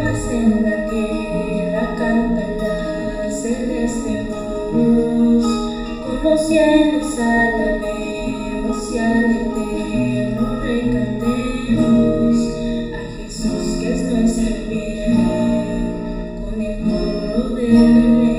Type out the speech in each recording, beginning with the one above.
paz en la tierra canta la celeste voz, con los cielos alabemos y al Eterno Rey cantemos, a Jesús que es nuestro bien, con el coro de Belén.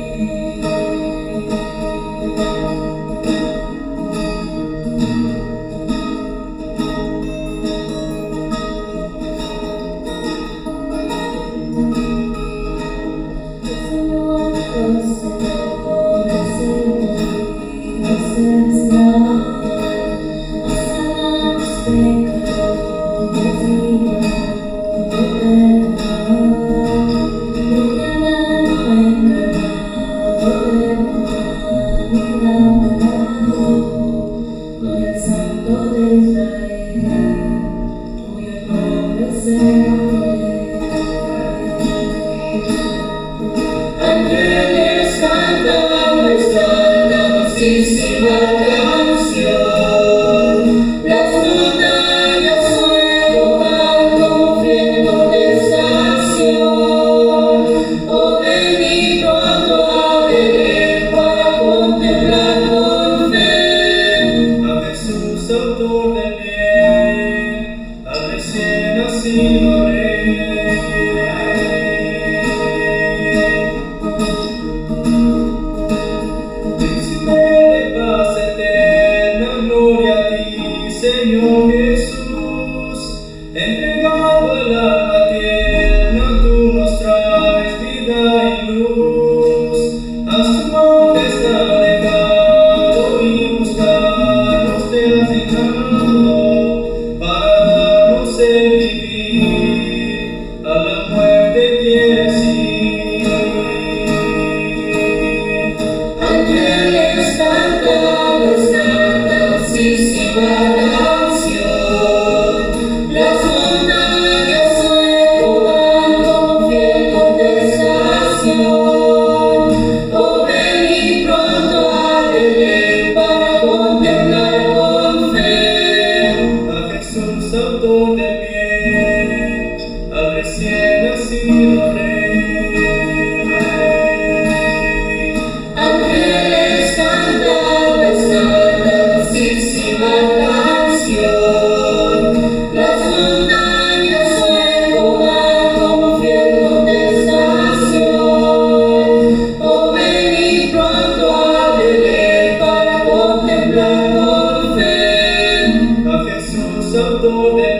Ángeles cantan esta hermosísima canción, las montañas suenan como fiel contestación. Oh, ven pronto a Belén para contemplar con fe a Jesús, autor del bien, al recién nacido Rey. Señor Jesús, entregado el alma tierna, tú nos traes vida y luz. Haz tu majestad dejado y buscarnos te has dignado, para darnos el vivir, a la muerte quieres ir. Ángeles cantan esta hermosísima. Oh, ven pronto a Belén para contemplar con fe a Jesús, autor del bien, al recién nacido Rey. Ángeles cantan esta hermosísima canción, las montañas suenan como fiel contestación. Oh, ven pronto a Belén para contemplar con fe a Jesús, autor de